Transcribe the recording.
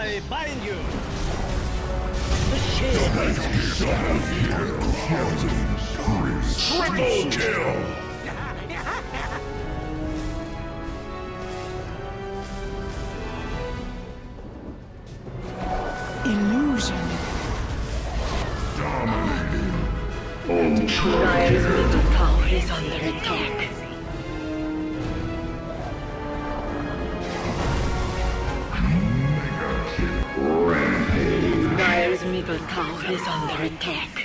I bind you. Triple kill! Illusion. Dire's middle tower is under attack. Dire's middle tower is under attack.